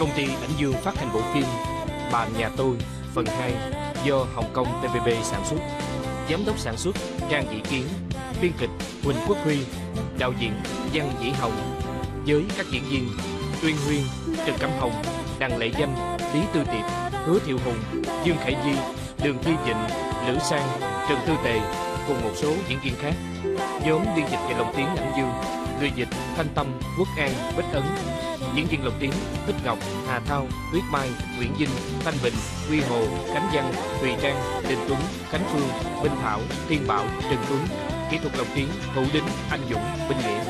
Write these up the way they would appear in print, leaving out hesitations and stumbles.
Công ty Ảnh Dương phát hành bộ phim Bà Nhà Tôi phần 2 do Hồng Kông TVB sản xuất. Giám đốc sản xuất Trang Dĩ Kiến, biên kịch Huỳnh Quốc Huy, đạo diễn Văn Dĩ Hồng, với các diễn viên Uyên Huyên, Trần Cẩm Hồng, Đặng Lệ Danh, Lý Tư Tiệp, Hứa Thiệu Hùng, Dương Khải Di, Đường Tư Vịnh, Lữ Sang, Trần Tư Tề cùng một số diễn viên khác. Nhóm biên dịch và lồng tiếng Ảnh Dương, người dịch Thanh Tâm, Quốc An, Bích Ấn. Diễn viên lồng tiếng Bích Ngọc, Hà Thao, Tuyết Mai, Nguyễn Vinh, Thanh Bình, Quy Hồ, Khánh Văn, Thùy Trang, Đình Tuấn, Khánh Phương, Minh Thảo, Thiên Bảo, Trần Tuấn. Kỹ thuật lồng tiếng Hữu Đính, Anh Dũng, Minh Nghĩa.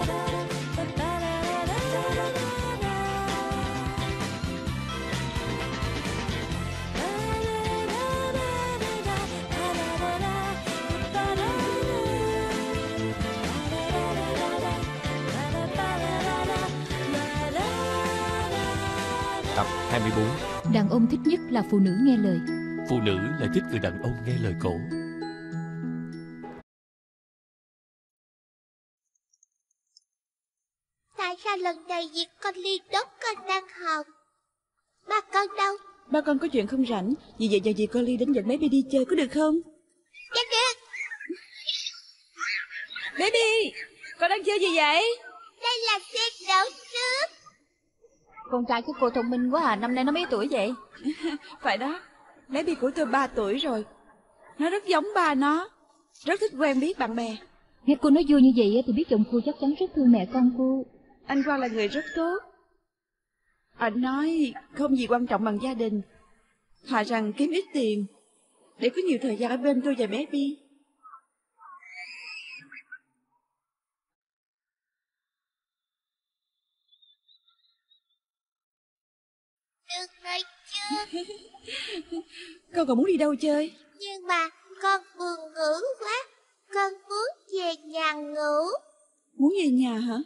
Tập 24. Đàn ông thích nhất là phụ nữ nghe lời. Phụ nữ lại thích người đàn ông nghe lời cổ. Tại sao lần này việc con Liên đốt con đang học? Ba con đâu? Ba con có chuyện không rảnh. Vì vậy giờ dì con Ly đến dẫn baby đi chơi có được không? Dạ được. Baby, con đang chơi gì vậy? Đây là xe đổ nước. Con trai của cô thông minh quá à. Năm nay nó mấy tuổi vậy? Phải đó, baby của tôi 3 tuổi rồi. Nó rất giống ba nó, rất thích quen biết bạn bè. Nghe cô nói vui như vậy thì biết chồng cô chắc chắn rất thương mẹ con cô. Anh Quang là người rất tốt. Anh nói không gì quan trọng bằng gia đình, thà rằng kiếm ít tiền để có nhiều thời gian ở bên tôi và baby. Được rồi chưa? Con còn muốn đi đâu chơi? Nhưng mà con buồn ngủ quá. Con muốn về nhà ngủ. Muốn về nhà hả?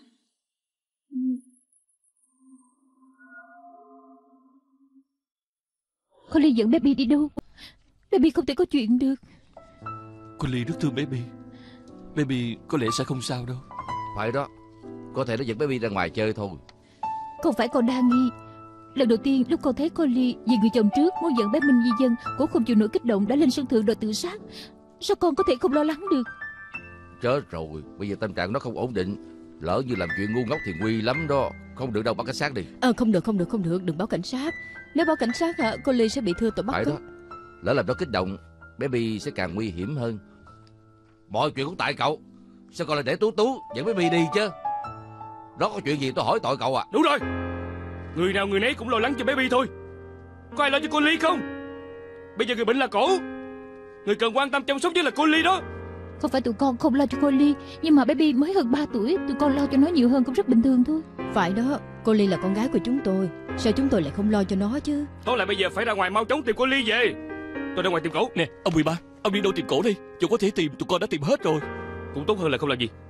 Con Ly dẫn baby đi đâu? Baby không thể có chuyện được. Cô Ly rất thương baby. Baby có lẽ sẽ không sao đâu. Phải đó, có thể nó dẫn baby ra ngoài chơi thôi. Không phải con đa nghi. Lần đầu tiên lúc con thấy cô Ly vì người chồng trước muốn dẫn bé Minh di dân, cô không chịu nổi kích động đã lên sân thượng đòi tự sát. Sao con có thể không lo lắng được? Chết rồi, bây giờ tâm trạng nó không ổn định. Lỡ như làm chuyện ngu ngốc thì nguy lắm đó. Không được đâu, bắt cảnh sát đi. Không được, đừng báo cảnh sát. Nếu báo cảnh sát hả, cô Ly sẽ bị thưa tội bắt Phải cóc. đó, lỡ làm nó kích động, baby sẽ càng nguy hiểm hơn. Mọi chuyện cũng tại cậu. Sao còn lại để Tú dẫn baby đi chứ? Đó có chuyện gì tôi hỏi tội cậu à? Đúng rồi, người nào người nấy cũng lo lắng cho baby thôi. Có ai lo cho cô Ly không? Bây giờ người bệnh là cổ, người cần quan tâm chăm sóc nhất là cô Ly đó. Không phải tụi con không lo cho cô Ly, nhưng mà baby mới hơn 3 tuổi, tụi con lo cho nó nhiều hơn cũng rất bình thường thôi. Phải đó, cô Ly là con gái của chúng tôi, sao chúng tôi lại không lo cho nó chứ? Thôi lại bây giờ phải ra ngoài mau chóng tìm cô Ly về. Tôi ra ngoài tìm cổ. Nè, ông 13, ông đi đâu tìm cổ đi? Chỗ có thể tìm, tụi con đã tìm hết rồi. Cũng tốt hơn là không làm gì.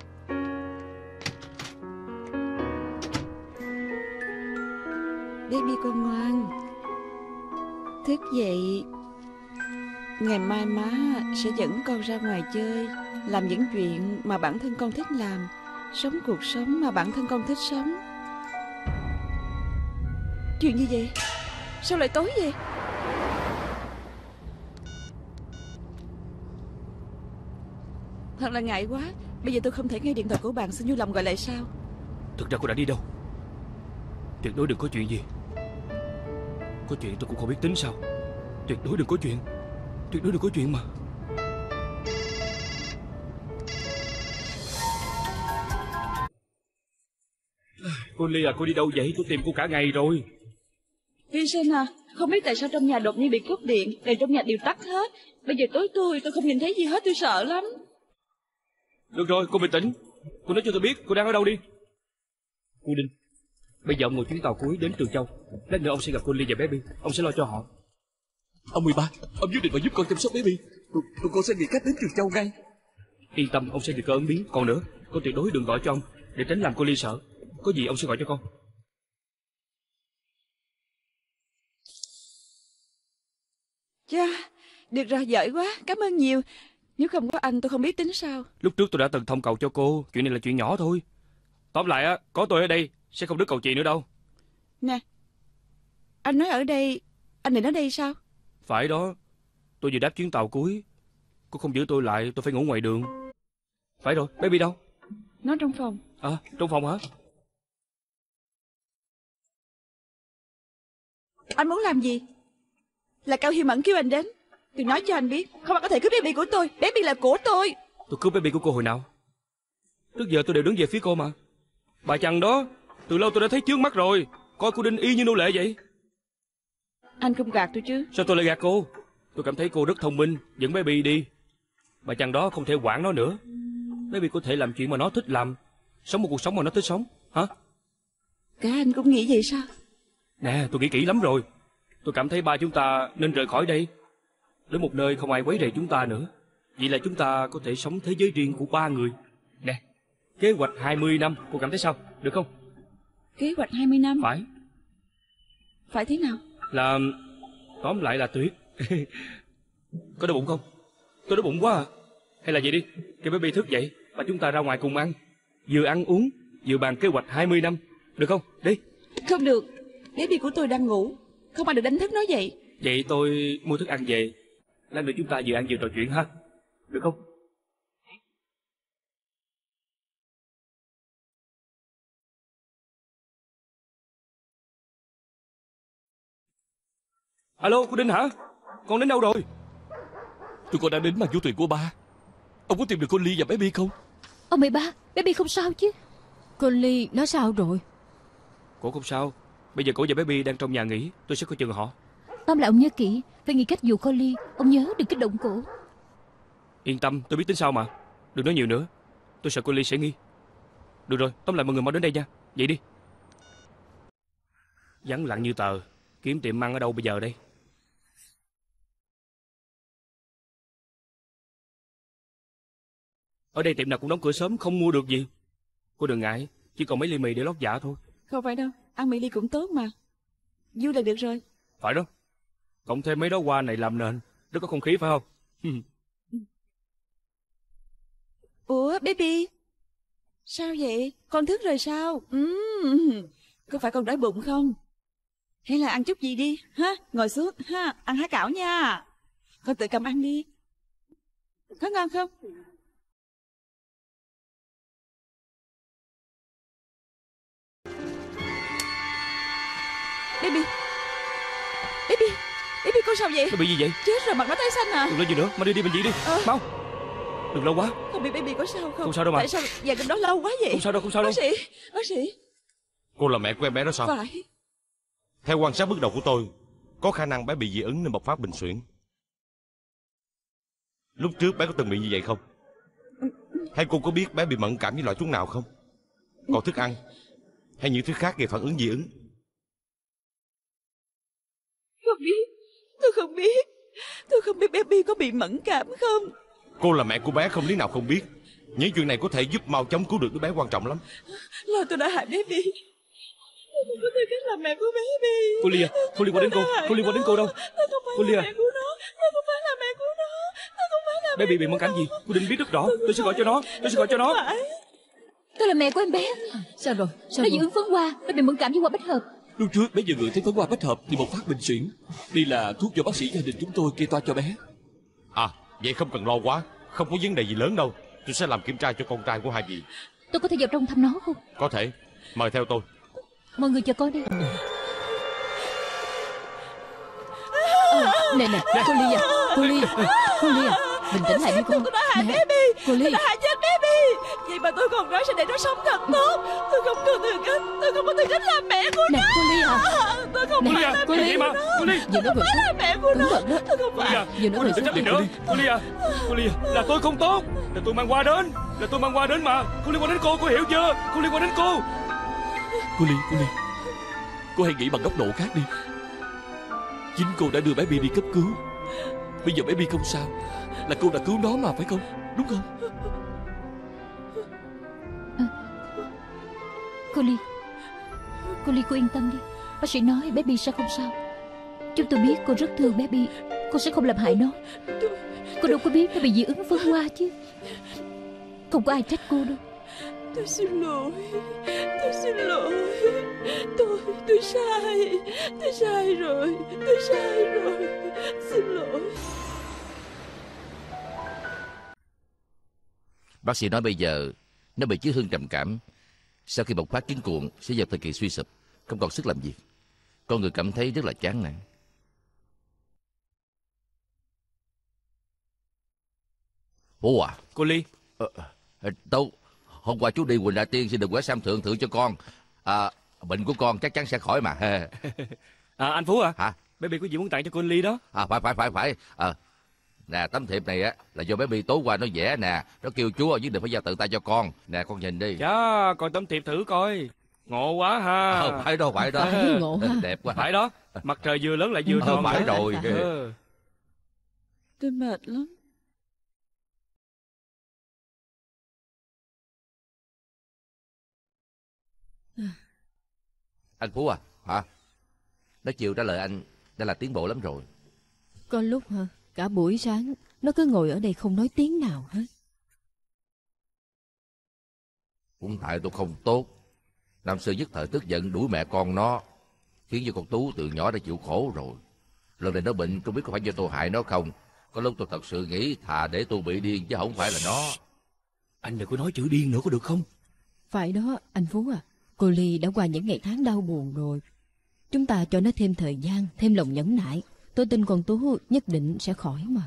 Baby con ngoan, thức dậy. Ngày mai má sẽ dẫn con ra ngoài chơi, làm những chuyện mà bản thân con thích làm, sống cuộc sống mà bản thân con thích sống. Chuyện gì vậy? Sao lại tối vậy? Thật là ngại quá. Bây giờ tôi không thể nghe điện thoại của bạn, xin vui lòng gọi lại sao? Thực ra cô đã đi đâu? Tuyệt đối đừng có chuyện gì. Có chuyện tôi cũng không biết tính sao. Tuyệt đối đừng có chuyện. Tuyệt đối đừng có chuyện mà. Cô Ly à, cô đi đâu vậy? Tôi tìm cô cả ngày rồi. Vincent à, không biết tại sao trong nhà đột nhiên bị cúp điện, đèn trong nhà đều tắt hết. Bây giờ tối tôi không nhìn thấy gì hết, tôi sợ lắm. Được rồi, cô bình tĩnh. Cô nói cho tôi biết cô đang ở đâu đi. Cô Đinh, bây giờ ông ngồi chuyến tàu cuối đến Trường Châu. Lát nữa ông sẽ gặp cô Ly và baby. Ông sẽ lo cho họ. Ông 13, ông nhất định phải giúp con chăm sóc baby. Tụi con sẽ nghĩ cách đến Trường Châu ngay. Yên tâm, ông sẽ tùy cơ ứng biến. Còn nữa, con tuyệt đối đừng gọi cho ông, để tránh làm cô Ly sợ. Có gì ông sẽ gọi cho con. Chà, được rồi, giỏi quá, cảm ơn nhiều. Nếu không có anh tôi không biết tính sao. Lúc trước tôi đã từng thông cầu cho cô. Chuyện này là chuyện nhỏ thôi. Tóm lại á, có tôi ở đây sẽ không đứt cầu chị nữa đâu. Nè, Anh nói ở đây, anh định ở đây sao? Phải đó, tôi vừa đáp chuyến tàu cuối. Cô không giữ tôi lại, tôi phải ngủ ngoài đường. Phải rồi, baby đâu? Nó trong phòng. À, trong phòng hả? Anh muốn làm gì? Là Cao Hi Mẫn kêu anh đến. Tôi nói cho anh biết, không ai có thể cướp baby của tôi. Baby là của tôi. Tôi cướp baby của cô hồi nào? Trước giờ tôi đều đứng về phía cô mà. Bà chằn đó, từ lâu tôi đã thấy trước mắt rồi. Coi cô Đinh y như nô lệ vậy. Anh không gạt tôi chứ? Sao tôi lại gạt cô? Tôi cảm thấy cô rất thông minh, dẫn baby đi. Bà chằn đó không thể quản nó nữa. Baby có thể làm chuyện mà nó thích làm, sống một cuộc sống mà nó thích sống. Hả? Cả anh cũng nghĩ vậy sao? Nè, tôi nghĩ kỹ lắm rồi. Tôi cảm thấy ba chúng ta nên rời khỏi đây, đến một nơi không ai quấy rầy chúng ta nữa. Vậy là chúng ta có thể sống thế giới riêng của ba người. Nè, kế hoạch 20 năm, cô cảm thấy sao? Được không? Kế hoạch 20 năm? Phải. Phải thế nào? Là... tóm lại là tuyệt. Có đói bụng không? Tôi đói bụng quá à. Hay là vậy đi, kêu baby thức dậy và chúng ta ra ngoài cùng ăn. Vừa ăn uống, vừa bàn kế hoạch 20 năm. Được không? Đi. Không được, baby của tôi đang ngủ. Không ai được đánh thức nó dậy. Vậy tôi mua thức ăn về, lát nữa chúng ta vừa ăn vừa trò chuyện ha. Được không? Alo, cô Đinh hả? Con đến đâu rồi? Tụi con đang đến mang vô thuyền của ba. Ông có tìm được con Ly và baby không? Ông mày ba, baby không sao chứ? Cô Ly nó sao rồi? Cổ không sao. Bây giờ cổ và baby đang trong nhà nghỉ, tôi sẽ coi chừng họ. Tóm lại ông nhớ kỹ, phải nghĩ cách dụ Colly. Ông nhớ đừng kích động cổ. Yên tâm, tôi biết tính sao mà. Đừng nói nhiều nữa, tôi sợ Colly sẽ nghi. Được rồi, tóm lại mọi người mau đến đây nha. Vậy đi. Vắng lặng như tờ. Kiếm tiệm ăn ở đâu bây giờ đây? Ở đây tiệm nào cũng đóng cửa sớm, không mua được gì. Cô đừng ngại, chỉ còn mấy ly mì để lót dạ thôi. Không phải đâu, ăn mì ly cũng tốt mà. Vui là được rồi. Phải đó. Cộng thêm mấy đó hoa này làm nền, rất có không khí phải không? Ủa baby, sao vậy? Con thức rồi sao? Có phải con đói bụng không? Hay là ăn chút gì đi ha? Ngồi xuống ha, ăn há cảo nha. Con tự cầm ăn đi. Có ngon không? Baby, baby, baby con sao vậy? Nó bị gì vậy? Chết rồi, mặt nó tái xanh à. Đừng lo gì nữa, mau đi bệnh viện đi. Mau. Đừng lâu quá. Không biết baby có sao không? Không sao đâu mà. Tại sao giờ trong đó lâu quá vậy? Không sao đâu, không sao đâu. Bác sĩ. Cô là mẹ của em bé đó sao? Phải. Theo quan sát bước đầu của tôi, có khả năng bé bị dị ứng nên bộc phát bệnh suyễn. Lúc trước bé có từng bị như vậy không? Hay cô có biết bé bị mẫn cảm với loại thuốc nào không? Còn thức ăn hay những thứ khác gây phản ứng dị ứng? Không biết. Tôi không biết. Tôi không biết baby có bị mẫn cảm không. Cô là mẹ của bé không lý nào không biết. Những chuyện này có thể giúp mau chóng cứu được đứa bé quan trọng lắm. Lo tôi đã hại baby. Tôi không có tư cách làm mẹ của baby. Cô Ly à, cô liên quan đến cô. Cô liên quan đến cô đâu? Tôi không phải Cô Ly là à. mẹ của nó. Tôi không phải là mẹ của nó. Tôi không phải là Baby bị mẫn cảm gì? Cô Đinh biết rất rõ. Tôi sẽ gọi cho nó. Tôi sẽ gọi cho nó. phải. Tôi là mẹ của em bé. Sao rồi? Sao Nó rồi? dị ứng phấn hoa, nó bị mẫn cảm với hoa bách hợp. Lúc trước bé vừa ngửi thấy phấn hoa bách hợp thì bộc phát bệnh suyễn. Đây là thuốc do bác sĩ gia đình chúng tôi kê toa cho bé. À, vậy không cần lo quá. Không có vấn đề gì lớn đâu. Tôi sẽ làm kiểm tra cho con trai của hai vị. Tôi có thể vào trong thăm nó không? Có thể. Mời theo tôi. Mọi người chờ coi đi. Nè, cô Ly à, cô Ly à, bình tĩnh lại đi con. Tôi đã hại Nè, baby. cô Ly. Tôi đã hại chết baby. Vậy mà tôi còn nói sẽ để nó sống thật tốt. Tôi không có tư cách. Tôi không có tư cách làm mẹ của Nè, nó. cô Ly à. Tôi không Cô phải Ly à, là cô mẹ Ly của mà. nó. Cô Ly. Giờ nó rồi Tôi là mẹ của cẩn nó. thận đó. Tôi không Cô Ly phải. à. Giờ nó rồi Đừng chấp gì nữa. Cô Ly à. Cô Ly à. Là tôi không tốt. Là tôi mang hoa đến. Là tôi mang hoa đến mà. Cô liên quan đến cô hiểu chưa? Cô liên quan đến cô. Cô Ly, cô hãy nghĩ bằng góc độ khác đi. Chính cô đã đưa bé Bi đi cấp cứu. Bây giờ bé Bi không sao, là cô đã cứu nó mà phải không? Đúng không? Cô Ly cô yên tâm đi. Bác sĩ nói baby sẽ không sao. Chúng tôi biết cô rất thương baby. Cô sẽ không làm hại nó. Cô đâu có biết nó bị dị ứng phấn hoa chứ. Không có ai trách cô đâu. Tôi xin lỗi. Tôi xin lỗi. Tôi sai. Tôi sai rồi. Tôi sai rồi. Xin lỗi. Bác sĩ nói bây giờ nó bị chấn thương trầm cảm. Sau khi bộc phát chứng cuồng sẽ vào thời kỳ suy sụp, không còn sức làm việc. Con người cảm thấy rất là chán nản. Bố à? Cô Ly. Đâu, hôm qua chú đi Quỳnh Đại Tiên xin được quả sam thượng cho con. Bệnh của con chắc chắn sẽ khỏi mà. Anh Phú à? Hả? Baby có gì muốn tặng cho cô Ly đó? Phải. Nè, tấm thiệp này á là do Baby tối qua nó vẽ nè. Nó kêu chú nhất định phải giao tận tay cho con. Nè, con nhìn đi. Chà, coi tấm thiệp thử coi. Ngộ quá ha. Phải đó. Ngộ ha. Đẹp quá. Phải đó. Mặt trời vừa lớn lại vừa tròn. Phải rồi. Tôi mệt lắm. Anh Phú à? Hả? Nó chịu trả lời anh đã là tiến bộ lắm rồi. Có lúc hả, cả buổi sáng nó cứ ngồi ở đây không nói tiếng nào hết. Cũng tại tôi không tốt. Năm xưa nhất thời tức giận đuổi mẹ con nó, khiến cho con Tú từ nhỏ đã chịu khổ rồi. Lần này nó bệnh, không biết có phải do tôi hại nó không. Có lúc tôi thật sự nghĩ thà để tôi bị điên chứ không phải là nó. Anh đừng có nói chữ điên nữa có được không? Phải đó, anh Phú à. Cô Ly đã qua những ngày tháng đau buồn rồi. Chúng ta cho nó thêm thời gian, thêm lòng nhẫn nại. Tôi tin con Tú nhất định sẽ khỏi mà.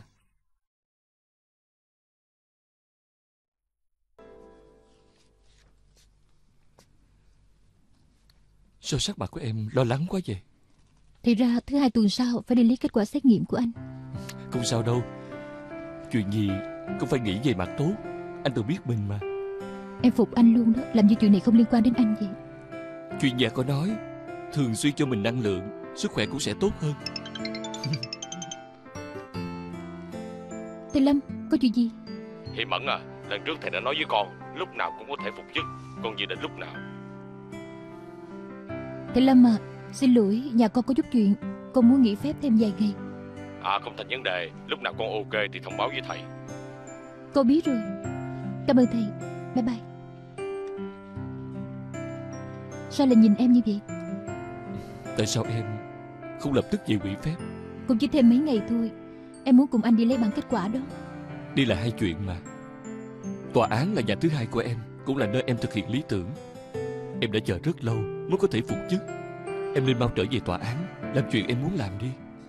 Sao sắc mặt của em lo lắng quá vậy? Thì ra thứ 2 tuần sau phải đi lấy kết quả xét nghiệm của anh. Không sao đâu. Chuyện gì cũng phải nghĩ về mặt tốt. Anh tự biết mình mà. Em phục anh luôn đó. Làm như chuyện này không liên quan đến anh vậy. Chuyên gia có nói thường xuyên cho mình năng lượng, sức khỏe cũng sẽ tốt hơn. Thầy Lâm, có chuyện gì? Hi Mẫn à, lần trước thầy đã nói với con lúc nào cũng có thể phục chức. Con dự định lúc nào? Thầy Lâm à, xin lỗi, nhà con có chút chuyện. Con muốn nghỉ phép thêm vài ngày. Không thành vấn đề. Lúc nào con ok thì thông báo với thầy. Con biết rồi. Cảm ơn thầy. Bye bye. Sao lại nhìn em như vậy? Tại sao em không lập tức về nghỉ phép? Cũng chỉ thêm mấy ngày thôi. Em muốn cùng anh đi lấy bản kết quả đó. Đi là hai chuyện mà. Tòa án là nhà thứ hai của em, cũng là nơi em thực hiện lý tưởng. Em đã chờ rất lâu mới có thể phục chức. Em nên mau trở về tòa án, làm chuyện em muốn làm đi.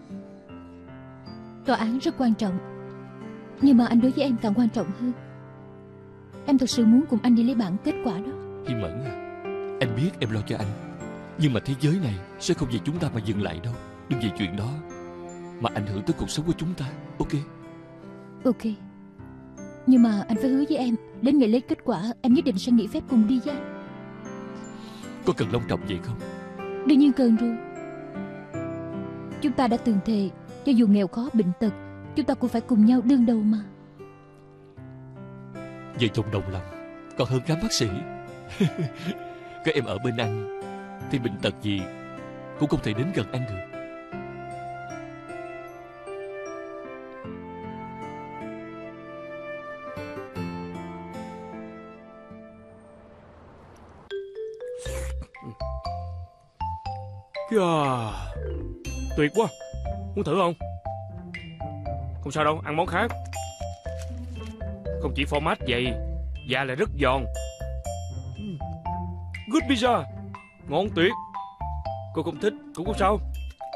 Tòa án rất quan trọng, nhưng mà anh đối với em càng quan trọng hơn. Em thật sự muốn cùng anh đi lấy bản kết quả đó. Hi Mẫn à, em biết em lo cho anh, nhưng mà thế giới này sẽ không vì chúng ta mà dừng lại đâu. Đừng vì chuyện đó mà ảnh hưởng tới cuộc sống của chúng ta. Ok? Ok. Nhưng mà anh phải hứa với em, đến ngày lấy kết quả em nhất định sẽ nghỉ phép cùng đi với anh. Có cần long trọng vậy không? Đương nhiên cần rồi. Chúng ta đã từng thề, cho dù nghèo khó bệnh tật, chúng ta cũng phải cùng nhau đương đầu mà. Vợ chồng đồng lòng còn hơn khám bác sĩ. Các em ở bên anh thì bệnh tật gì cũng không thể đến gần anh được. Tuyệt quá. Muốn thử không? Không sao đâu, ăn món khác. Không chỉ format vậy, da lại rất giòn. Good pizza, ngon tuyệt. Cô không thích cũng không sao.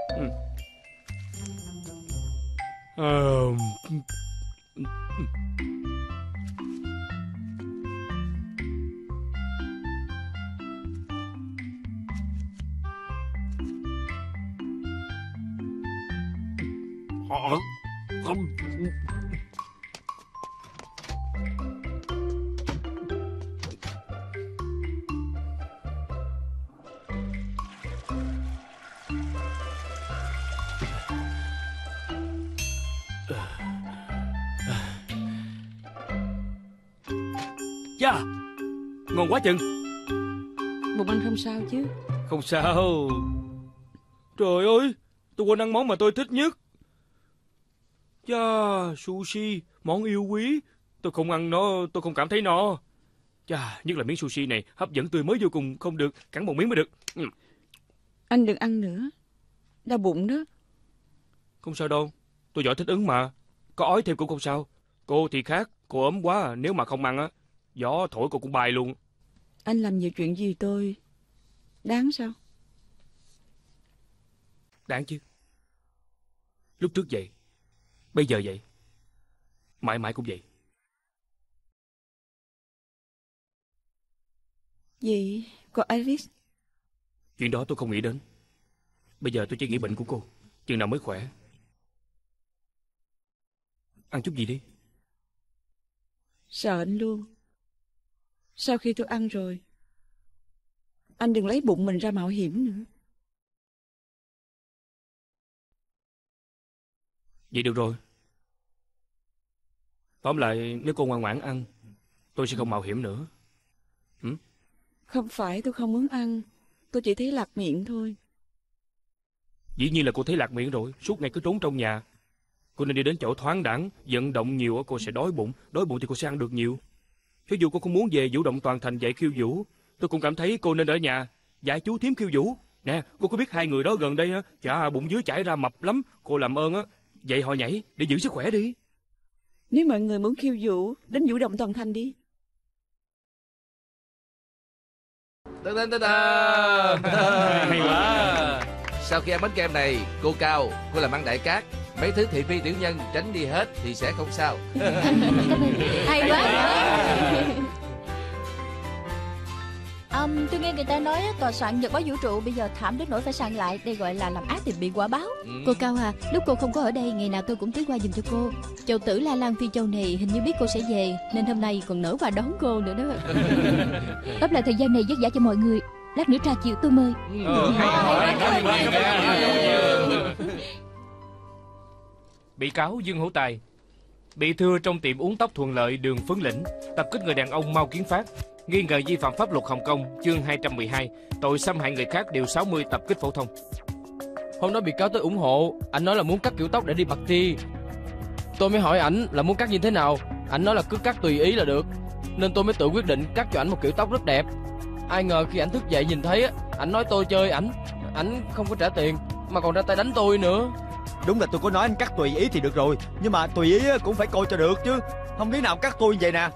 Không. Dạ, ngon quá chừng. Bụng anh không sao chứ? Không sao. Trời ơi, tôi quên ăn món mà tôi thích nhất. Chà, sushi, món yêu quý. Tôi không ăn nó, tôi không cảm thấy no. Chà, nhất là miếng sushi này hấp dẫn tươi mới vô cùng, không được cắn một miếng mới được. Anh đừng ăn nữa, đau bụng đó. Không sao đâu, tôi giỏi thích ứng mà. Có ói thêm cũng không sao. Cô thì khác, cô ốm quá à. Nếu mà không ăn á, gió thổi cô cũng bay luôn. Anh làm nhiều chuyện gì tôi đáng sao? Đáng chứ. Lúc trước vậy, bây giờ vậy, mãi mãi cũng vậy. Gì? Cô Iris? Chuyện đó tôi không nghĩ đến. Bây giờ tôi chỉ nghĩ bệnh của cô, chừng nào mới khỏe. Ăn chút gì đi. Sợ anh luôn. Sau khi tôi ăn rồi, anh đừng lấy bụng mình ra mạo hiểm nữa. Vậy được rồi. Tóm lại, nếu cô ngoan ngoãn ăn, tôi sẽ không mạo hiểm nữa. Không phải tôi không muốn ăn, tôi chỉ thấy lạc miệng thôi. Dĩ nhiên là cô thấy lạc miệng rồi. Suốt ngày cứ trốn trong nhà. Cô nên đi đến chỗ thoáng đãng, vận động nhiều cô sẽ đói bụng. Đói bụng thì cô sẽ ăn được nhiều. Cho dù cô không muốn về vũ động toàn thành dạy khiêu vũ, tôi cũng cảm thấy cô nên ở nhà dạy chú Thím khiêu vũ. Nè, cô có biết hai người đó gần đây á, chả bụng dưới chảy ra mập lắm. Cô làm ơn á, dạy họ nhảy để giữ sức khỏe đi. Nếu mọi người muốn khiêu vũ, đến vũ động toàn thành đi. Hay quá. Sau khi ăn bánh kem này, cô Cao, cô làm ăn đại cát. Mấy thứ thị phi tiểu nhân tránh đi hết thì sẽ không sao. Hay quá. Tôi nghe người ta nói tòa soạn nhật báo vũ trụ bây giờ thảm đến nỗi phải soạn lại. Đây gọi là làm ác thì bị quả báo. Cô Cao à, lúc cô không có ở đây, ngày nào tôi cũng tới qua giùm cho cô. Chầu tử La Lan Phi Châu này hình như biết cô sẽ về, nên hôm nay còn nỡ qua đón cô nữa đó. Tóm lại thời gian này vất vả cho mọi người. Lát nữa trà chiều tôi mời. Bị cáo Dương Hữu Tài bị thưa trong tiệm uống tóc Thuận Lợi, đường Phấn Lĩnh, tập kích người đàn ông Mao Kiến Phát, nghi ngờ vi phạm pháp luật Hồng Kông chương 212, tội xâm hại người khác điều 60 tập kích phổ thông. Hôm đó bị cáo tới ủng hộ, anh nói là muốn cắt kiểu tóc để đi party. Tôi mới hỏi ảnh là muốn cắt như thế nào, ảnh nói là cứ cắt tùy ý là được, nên tôi mới tự quyết định cắt cho ảnh một kiểu tóc rất đẹp. Ai ngờ khi ảnh thức dậy nhìn thấy, ảnh nói tôi chơi ảnh không có trả tiền mà còn ra tay đánh tôi nữa. Đúng là tôi có nói anh cắt tùy ý thì được rồi, nhưng mà tùy ý cũng phải coi cho được chứ. Không lý nào cắt tôi như vậy nè.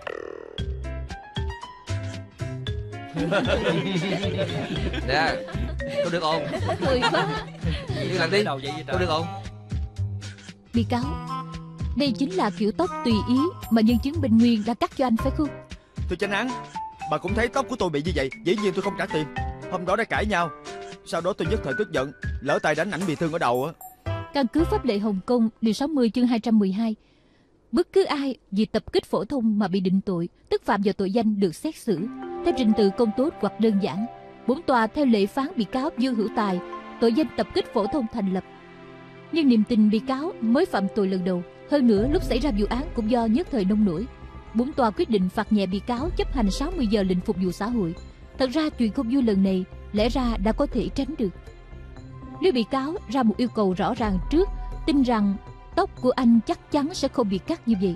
Nè, tôi được ồn. Cười quá. Đi làm đi, tôi được ồn. Bị cáo, đây chính là kiểu tóc tùy ý mà nhân chứng Bình Nguyên đã cắt cho anh phải không? Thưa chánh án, bà cũng thấy tóc của tôi bị như vậy, dĩ nhiên tôi không trả tiền. Hôm đó đã cãi nhau, sau đó tôi nhất thời tức giận, lỡ tay đánh ảnh bị thương ở đầu á. Căn cứ pháp lệ Hồng Kông điều 60 chương 212, bất cứ ai vì tập kích phổ thông mà bị định tội, tức phạm vào tội danh được xét xử theo trình tự công tốt hoặc đơn giản. Bổn tòa theo lệ phán bị cáo Dương Hữu Tài tội danh tập kích phổ thông thành lập. Nhưng niềm tin bị cáo mới phạm tội lần đầu, hơn nữa lúc xảy ra vụ án cũng do nhất thời nông nổi, bổn tòa quyết định phạt nhẹ bị cáo chấp hành 60 giờ lệnh phục vụ xã hội. Thật ra chuyện không vui lần này lẽ ra đã có thể tránh được nếu bị cáo ra một yêu cầu rõ ràng trước, tin rằng tóc của anh chắc chắn sẽ không bị cắt như vậy.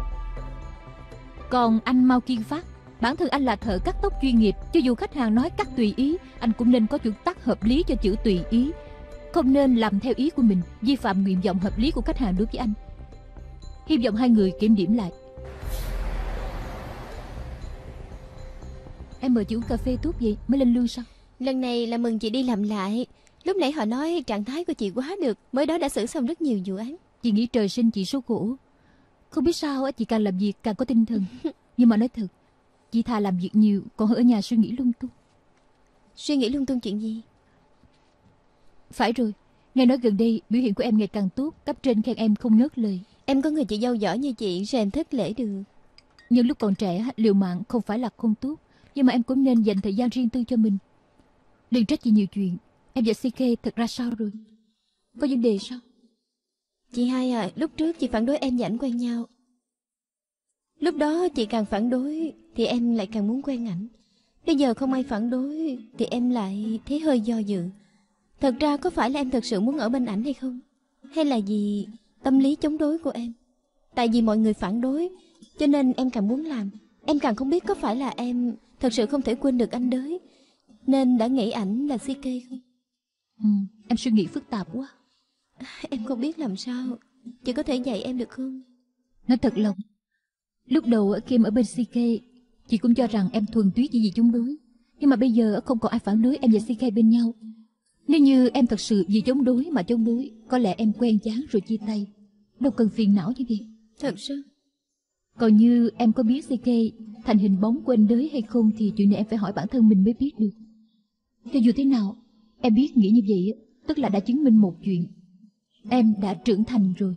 Còn anh Mao Kiên Phát, bản thân anh là thợ cắt tóc chuyên nghiệp, cho dù khách hàng nói cắt tùy ý, anh cũng nên có chuẩn tắc hợp lý cho chữ tùy ý, không nên làm theo ý của mình, vi phạm nguyện vọng hợp lý của khách hàng đối với anh. Hy vọng hai người kiểm điểm lại. Em mời chị uống cà phê tốt vậy mới lên lương sao? Lần này là mừng chị đi làm lại. Lúc nãy họ nói trạng thái của chị quá được, mới đó đã xử xong rất nhiều vụ án. Chị nghĩ trời sinh chị số khổ. Không biết sao chị càng làm việc càng có tinh thần. Nhưng mà nói thật, chị thà làm việc nhiều còn ở nhà suy nghĩ lung tung. Suy nghĩ lung tung chuyện gì? Phải rồi, nghe nói gần đây biểu hiện của em ngày càng tốt, cấp trên khen em không ngớt lời. Em có người chị dâu giỏi như chị, sao em thất lễ được? Nhưng lúc còn trẻ, liều mạng không phải là không tốt, nhưng mà em cũng nên dành thời gian riêng tư cho mình. Đừng trách chị nhiều chuyện. Em và CK thật ra sao rồi? Có vấn đề sao? Chị hai à, lúc trước chị phản đối em và ảnh quen nhau. Lúc đó chị càng phản đối thì em lại càng muốn quen ảnh. Bây giờ không ai phản đối thì em lại thấy hơi do dự. Thật ra có phải là em thật sự muốn ở bên ảnh hay không? Hay là vì tâm lý chống đối của em? Tại vì mọi người phản đối cho nên em càng muốn làm. Em càng không biết có phải là em thật sự không thể quên được anh Đới, nên đã nghĩ ảnh là CK không? Em suy nghĩ phức tạp quá. Em không biết làm sao. Chị có thể dạy em được không? Nói thật lòng, lúc đầu khi em ở bên CK, chị cũng cho rằng em thuần túy chỉ vì chống đối. Nhưng mà bây giờ không còn ai phản đối em và CK bên nhau. Nếu như em thật sự vì chống đối mà chống đối, có lẽ em quen chán rồi chia tay. Đâu cần phiền não như vậy. Thật sao? Còn như em có biết CK thành hình bóng của anh Đới hay không thì chuyện này em phải hỏi bản thân mình mới biết được. Cho dù thế nào, em biết nghĩ như vậy tức là đã chứng minh một chuyện: em đã trưởng thành rồi.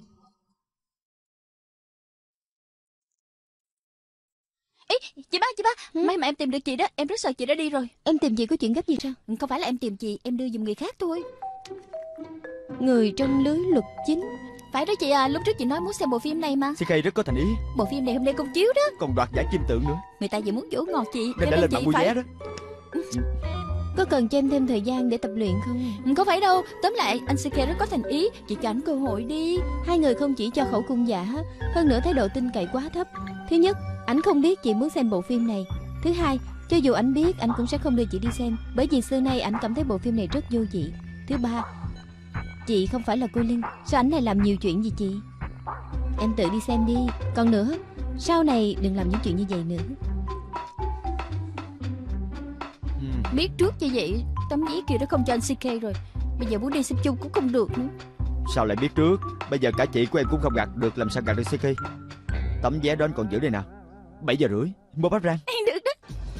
Ý, chị ba, may mà em tìm được chị đó. Em rất sợ chị đã đi rồi. Em tìm chị có chuyện gấp gì sao? Không phải là em tìm chị, em đưa giùm người khác thôi. Người trong lưới luật chính. Phải đó chị à, lúc trước chị nói muốn xem bộ phim này mà. CK rất có thành ý. Bộ phim này hôm nay công chiếu đó. Còn đoạt giải kim tượng nữa. Người ta vừa muốn dỗ ngọt chị, Nên đã lên mạng mua vé đó. Có cần cho em thêm thời gian để tập luyện không? Không phải đâu. Tóm lại anh CK rất có thành ý. Chị cho anh cơ hội đi. Hai người không chỉ cho khẩu cung giả, hơn nữa thái độ tin cậy quá thấp. Thứ nhất, ảnh không biết chị muốn xem bộ phim này. Thứ hai, cho dù ảnh biết, ảnh cũng sẽ không đưa chị đi xem, bởi vì xưa nay ảnh cảm thấy bộ phim này rất vô vị. Thứ ba, chị không phải là cô Linh, sao ảnh lại làm nhiều chuyện gì chị? Em tự đi xem đi. Còn nữa, sau này đừng làm những chuyện như vậy nữa. Biết trước như vậy, tấm giấy kia đã không cho anh CK rồi. Bây giờ muốn đi xem chung cũng không được nữa. Sao lại biết trước? Bây giờ cả chị của em cũng không gạt được, làm sao gạt được CK? Tấm vé đó anh còn giữ đây nào. 7 giờ rưỡi, mua bắp rang. Được đó.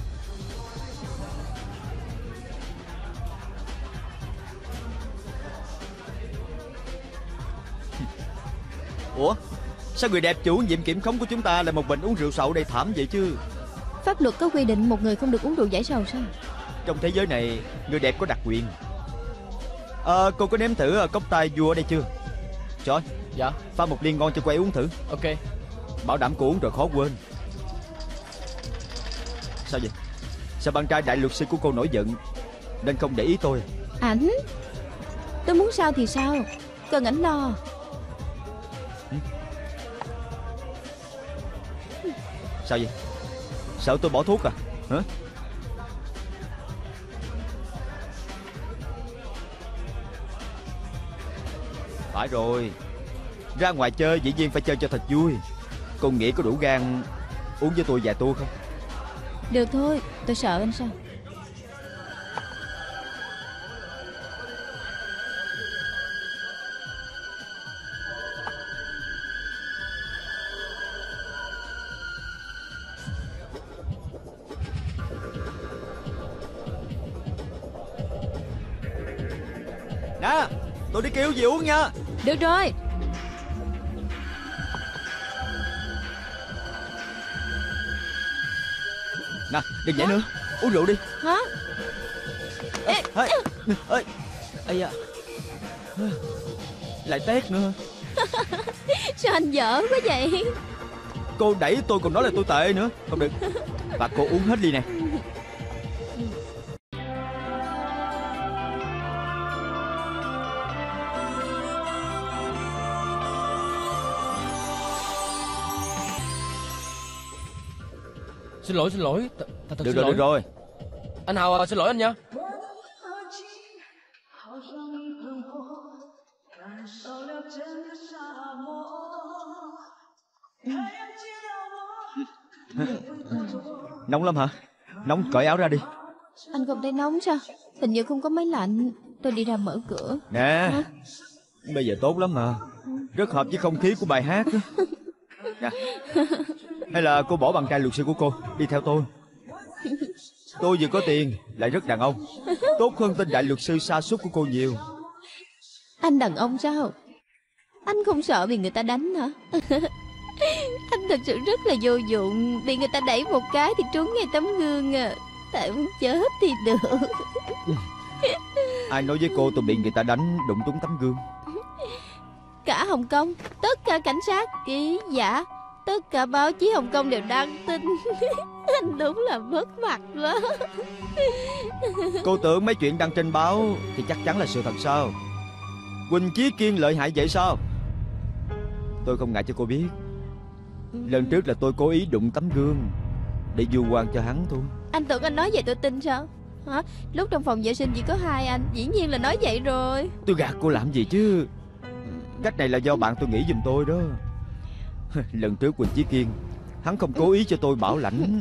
Ủa, sao người đẹp chủ nhiệm kiểm khống của chúng ta lại một mình uống rượu sậu đầy thảm vậy chứ? Pháp luật có quy định một người không được uống rượu giải sầu sao? Trong thế giới này, người đẹp có đặc quyền. Cô có nếm thử cốc tai vua ở đây chưa? Trời, dạ. Pha một ly ngon cho cô ấy uống thử. Ok. Bảo đảm cô uống rồi khó quên. Sao vậy? Sao bạn trai đại luật sư của cô nổi giận nên không để ý tôi? Ảnh, tôi muốn sao thì sao, cần ảnh lo. Sao vậy? Sợ tôi bỏ thuốc à? Hả? Phải rồi, ra ngoài chơi dĩ nhiên phải chơi cho thật vui. Cô nghĩ có đủ gan uống với tôi vài tô không? Được thôi, tôi sợ anh sao? Nè, tôi đi kêu gì uống nha. Được rồi. Nè, đừng nhảy nữa, uống rượu đi. Hả? Ây da, lại tét nữa. Sao anh dở quá vậy? Cô đẩy tôi còn nói là tôi tệ nữa. Không được. Và cô uống hết ly này. Xin lỗi. Thật Được xin lỗi. rồi. Anh Hào xin lỗi anh nha. Nóng lắm hả? Nóng cởi áo ra đi. Anh không thấy nóng sao? Hình như không có máy lạnh. Tôi đi ra mở cửa. Nè, bây giờ tốt lắm mà. Rất hợp với không khí của bài hát đó. Nè, hay là cô bỏ bạn trai luật sư của cô đi theo tôi. Tôi vừa có tiền lại rất đàn ông, tốt hơn tên đại luật sư sa sút của cô nhiều. Anh đàn ông sao? Anh không sợ bị người ta đánh hả? Anh thật sự rất là vô dụng. Bị người ta đẩy một cái thì trúng ngay tấm gương à. Tại muốn chết thì được. Ai nói với cô tôi bị người ta đánh đụng trúng tấm gương? Cả Hồng Kông, tất cả cảnh sát, ký giả, tất cả báo chí Hồng Kông đều đăng tin. Anh đúng là mất mặt quá. Cô tưởng mấy chuyện đăng trên báo thì chắc chắn là sự thật sao? Quỳnh Chí Kiên lợi hại vậy sao? Tôi không ngại cho cô biết, lần trước là tôi cố ý đụng tấm gương, để vu oan cho hắn thôi. Anh tưởng anh nói vậy tôi tin sao? Hả? Lúc trong phòng vệ sinh chỉ có hai anh, dĩ nhiên là nói vậy rồi. Tôi gạt cô làm gì chứ? Cách này là do bạn tôi nghĩ giùm tôi đó. Lần trước Quỳnh Chí Kiên, hắn không cố ý cho tôi bảo lãnh,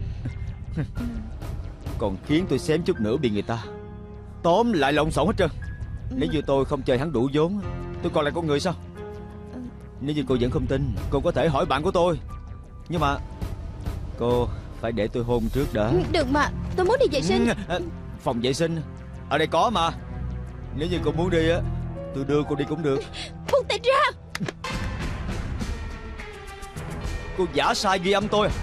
còn khiến tôi xém chút nữa bị người ta tóm lại lộn xộn hết trơn. Nếu như tôi không chơi hắn đủ vốn, tôi còn là con người sao? Nếu như cô vẫn không tin, cô có thể hỏi bạn của tôi. Nhưng mà cô phải để tôi hôn trước đã. Đừng mà, tôi muốn đi vệ sinh. Phòng vệ sinh ở đây có mà. Nếu như cô muốn đi á, tôi đưa cô đi cũng được. Buông tay ra. Cô giả sai ghi âm tôi.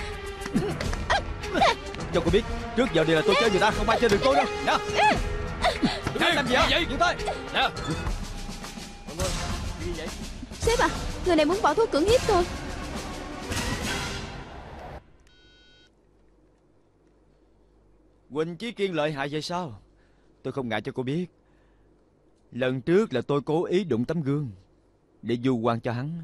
Cho cô biết, trước giờ đây là tôi chơi người ta, không ai chơi được tôi đâu. Nè, đừng làm gì vậy? Dừng tay. Nè. Sếp à, người này muốn bỏ thuốc cưỡng hiếp tôi. Quỳnh Chí Kiên lợi hại vậy sao? Tôi không ngại cho cô biết, lần trước là tôi cố ý đụng tấm gương để vu oan cho hắn.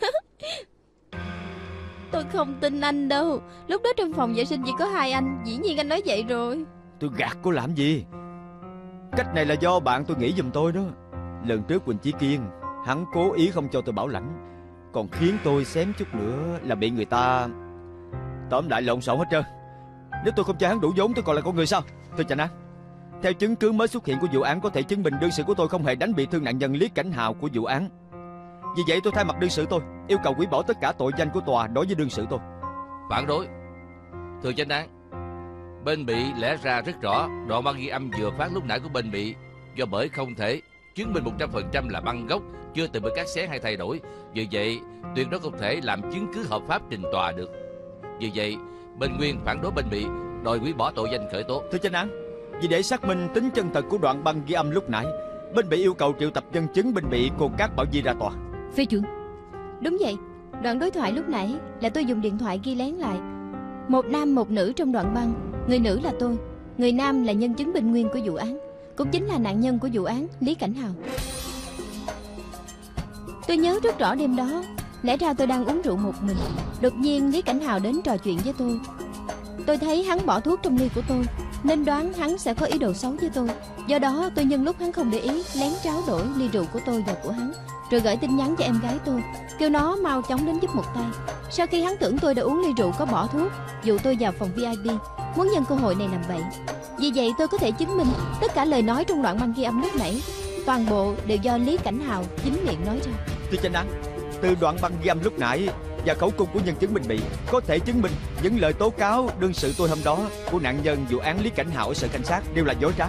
Tôi không tin anh đâu. Lúc đó trong phòng vệ sinh chỉ có hai anh, dĩ nhiên anh nói vậy rồi. Tôi gạt cô làm gì? Cách này là do bạn tôi nghĩ giùm tôi đó. Lần trước Quỳnh Chí Kiên, hắn cố ý không cho tôi bảo lãnh, còn khiến tôi xém chút nữa là bị người ta tóm lại lộn xộn hết trơn. Nếu tôi không cho hắn đủ vốn, tôi còn là con người sao? Thưa Chánh Án, theo chứng cứ mới xuất hiện của vụ án có thể chứng minh đương sự của tôi không hề đánh bị thương nạn nhân Lý Cảnh Hào của vụ án. Vì vậy tôi thay mặt đương sự tôi yêu cầu hủy bỏ tất cả tội danh của tòa đối với đương sự tôi. Phản đối. Thưa Chánh Án, bên bị lẽ ra rất rõ đoạn băng ghi âm vừa phát lúc nãy của bên bị, do bởi không thể chứng minh 100% là băng gốc, chưa từng bị cắt xén hay thay đổi. Vì vậy tuyệt đối không thể làm chứng cứ hợp pháp trình tòa được. Vì vậy bên Nguyên phản đối bên bị, đòi hủy bỏ tội danh khởi tố. Thưa Chánh Án, vì để xác minh tính chân thật của đoạn băng ghi âm lúc nãy, bên bị yêu cầu triệu tập nhân chứng bên bị cô Cát Bảo Di ra tòa. Phê chuẩn. Đúng vậy, đoạn đối thoại lúc nãy là tôi dùng điện thoại ghi lén lại. Một nam một nữ trong đoạn băng. Người nữ là tôi, người nam là nhân chứng bên Nguyên của vụ án, cũng chính là nạn nhân của vụ án Lý Cảnh Hào. Tôi nhớ rất rõ đêm đó, lẽ ra tôi đang uống rượu một mình, đột nhiên Lý Cảnh Hào đến trò chuyện với tôi. Tôi thấy hắn bỏ thuốc trong ly của tôi, nên đoán hắn sẽ có ý đồ xấu với tôi. Do đó tôi nhân lúc hắn không để ý, lén tráo đổi ly rượu của tôi và của hắn, rồi gửi tin nhắn cho em gái tôi, kêu nó mau chóng đến giúp một tay. Sau khi hắn tưởng tôi đã uống ly rượu có bỏ thuốc, dụ tôi vào phòng VIP, muốn nhân cơ hội này làm bậy. Vì vậy tôi có thể chứng minh tất cả lời nói trong đoạn băng ghi âm lúc nãy, toàn bộ đều do Lý Cảnh Hào chính miệng nói ra. Thưa Chánh Án, từ đoạn băng ghi âm lúc nãy và khẩu cung của nhân chứng bên bị có thể chứng minh những lời tố cáo đương sự tôi hôm đó của nạn nhân vụ án Lý Cảnh Hào ở sở cảnh sát đều là dối trá.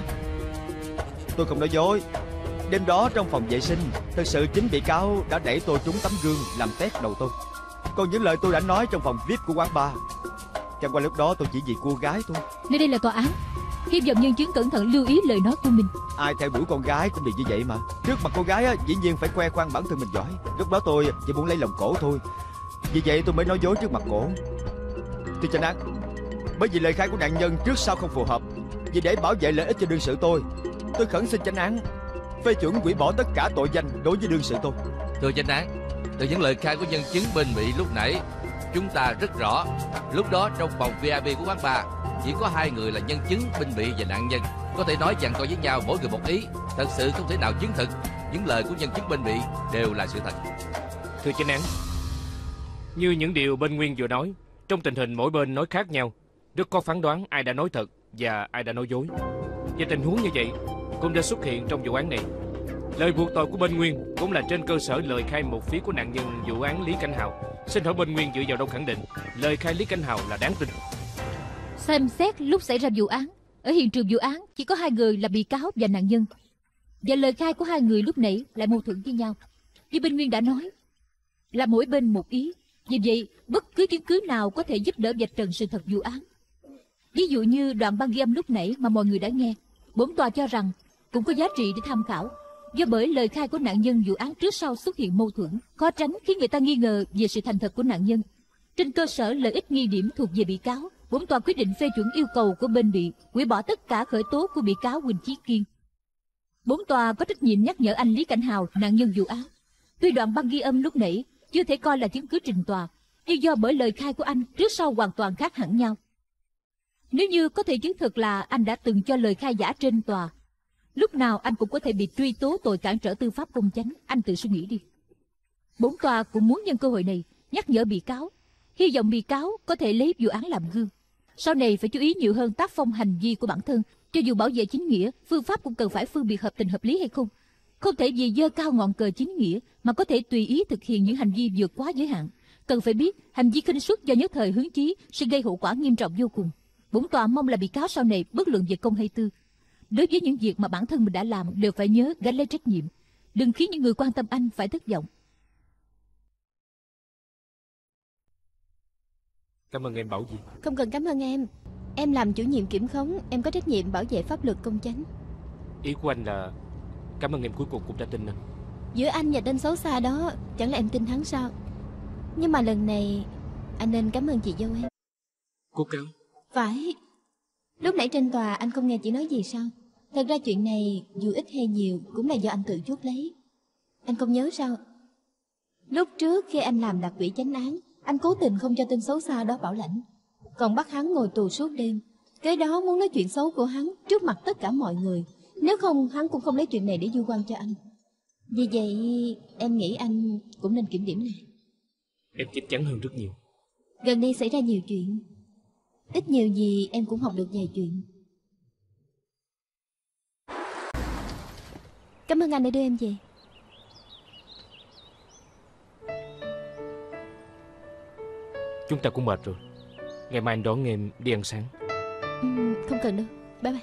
Tôi không nói dối. Đêm đó trong phòng vệ sinh, thực sự chính bị cáo đã đẩy tôi trúng tấm gương làm tét đầu tôi. Còn những lời tôi đã nói trong phòng VIP của quán bar, chẳng qua lúc đó tôi chỉ vì cô gái thôi. Nơi đây là tòa án, hy vọng nhân chứng cẩn thận lưu ý lời nói của mình. Ai theo đuổi con gái cũng đều như vậy mà. Trước mặt cô gái dĩ nhiên phải khoe khoang bản thân mình giỏi. Lúc đó tôi chỉ muốn lấy lòng cổ thôi, vì vậy tôi mới nói dối trước mặt cổ. Thưa Chánh Án, bởi vì lời khai của nạn nhân trước sau không phù hợp, vì để bảo vệ lợi ích cho đương sự tôi khẩn xin Chánh Án phê chuẩn hủy bỏ tất cả tội danh đối với đương sự tôi. Thưa Chánh Án, từ những lời khai của nhân chứng bên bị lúc nãy, chúng ta rất rõ lúc đó trong phòng VIP của quán bar chỉ có hai người là nhân chứng bên bị và nạn nhân, có thể nói giằng co với nhau mỗi người một ý. Thật sự không thể nào chứng thực những lời của nhân chứng bên bị đều là sự thật. Thưa Chánh Án, như những điều bên Nguyên vừa nói, trong tình hình mỗi bên nói khác nhau, rất khó phán đoán ai đã nói thật và ai đã nói dối. Và tình huống như vậy cũng đã xuất hiện trong vụ án này. Lời buộc tội của bên Nguyên cũng là trên cơ sở lời khai một phía của nạn nhân vụ án Lý Cảnh Hào. Xin hỏi bên Nguyên dựa vào đâu khẳng định lời khai Lý Cảnh Hào là đáng tin? Xem xét lúc xảy ra vụ án, ở hiện trường vụ án chỉ có hai người là bị cáo và nạn nhân, và lời khai của hai người lúc nãy lại mâu thuẫn với nhau. Như bên Nguyên đã nói, là mỗi bên một ý. Vì vậy bất cứ chứng cứ nào có thể giúp đỡ vạch trần sự thật vụ án. Ví dụ như đoạn băng ghi âm lúc nãy mà mọi người đã nghe, bổn tòa cho rằng cũng có giá trị để tham khảo. Do bởi lời khai của nạn nhân vụ án trước sau xuất hiện mâu thuẫn, khó tránh khiến người ta nghi ngờ về sự thành thật của nạn nhân. Trên cơ sở lợi ích nghi điểm thuộc về bị cáo, bổn tòa quyết định phê chuẩn yêu cầu của bên bị hủy bỏ tất cả khởi tố của bị cáo Quỳnh Chí Kiên. Bổn tòa có trách nhiệm nhắc nhở anh Lý Cảnh Hào, nạn nhân vụ án. Tuy đoạn băng ghi âm lúc nãy chưa thể coi là chứng cứ trình tòa, Nhưng do bởi lời khai của anh trước sau hoàn toàn khác hẳn nhau. Nếu như có thể chứng thực là anh đã từng cho lời khai giả trên tòa, lúc nào anh cũng có thể bị truy tố tội cản trở tư pháp công chánh. Anh tự suy nghĩ đi. Bổn tòa cũng muốn nhân cơ hội này nhắc nhở bị cáo, hy vọng bị cáo có thể lấy vụ án làm gương. Sau này phải chú ý nhiều hơn tác phong hành vi của bản thân. Cho dù bảo vệ chính nghĩa, phương pháp cũng cần phải phân biệt hợp tình hợp lý hay không. Không thể vì giơ cao ngọn cờ chính nghĩa mà có thể tùy ý thực hiện những hành vi vượt quá giới hạn. Cần phải biết hành vi khinh suất do nhất thời hứng chí sẽ gây hậu quả nghiêm trọng vô cùng. Bổn tòa mong là bị cáo sau này bất luận về công hay tư, đối với những việc mà bản thân mình đã làm đều phải nhớ gánh lấy trách nhiệm. Đừng khiến những người quan tâm anh phải thất vọng. Cảm ơn em Bảo Di. Không cần cảm ơn em. Em làm chủ nhiệm kiểm khống, em có trách nhiệm bảo vệ pháp luật công chánh. Ý của anh là cảm ơn em cuối cùng cũng đã tin anh. Giữa anh và tên xấu xa đó, chẳng lẽ em tin hắn sao? Nhưng mà lần này anh nên cảm ơn chị dâu em. Cô Cao. Phải. Lúc nãy trên tòa anh không nghe chị nói gì sao? Thật ra chuyện này dù ít hay nhiều cũng là do anh tự chuốc lấy. Anh không nhớ sao? Lúc trước khi anh làm đặc ủy chánh án, anh cố tình không cho tên xấu xa đó bảo lãnh, còn bắt hắn ngồi tù suốt đêm. Cái đó muốn nói chuyện xấu của hắn trước mặt tất cả mọi người. Nếu không hắn cũng không lấy chuyện này để vu oan cho anh. Vì vậy em nghĩ anh cũng nên kiểm điểm này. Em chắc chắn hơn rất nhiều. Gần đây xảy ra nhiều chuyện, ít nhiều gì em cũng học được vài chuyện. Cảm ơn anh đã đưa em về. Chúng ta cũng mệt rồi. Ngày mai anh đón em đi ăn sáng. Không cần đâu, bye bye.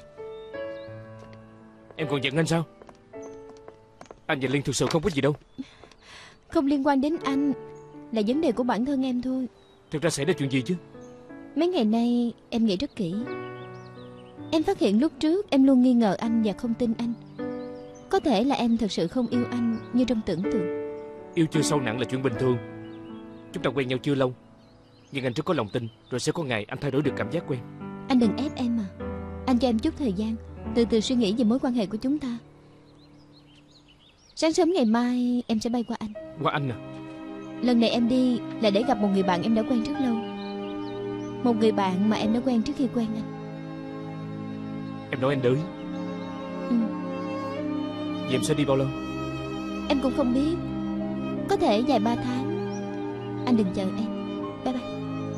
Em còn giận anh sao? Anh và Liên thực sự không có gì đâu. Không liên quan đến anh, là vấn đề của bản thân em thôi. Thực ra xảy ra chuyện gì chứ? Mấy ngày nay em nghĩ rất kỹ. Em phát hiện lúc trước em luôn nghi ngờ anh và không tin anh. Có thể là em thật sự không yêu anh như trong tưởng tượng. Yêu chưa sâu nặng là chuyện bình thường. Chúng ta quen nhau chưa lâu, nhưng anh rất có lòng tin rồi sẽ có ngày anh thay đổi được cảm giác quen. Anh đừng ép em mà. Anh cho em chút thời gian, từ từ suy nghĩ về mối quan hệ của chúng ta. Sáng sớm ngày mai em sẽ bay qua anh. Qua anh à? Lần này em đi là để gặp một người bạn em đã quen rất lâu. Một người bạn mà em đã quen trước khi quen anh. Em nói anh đới. Vậy em sẽ đi bao lâu? Em cũng không biết. Có thể vài 3 tháng. Anh đừng chờ em. Bye bye.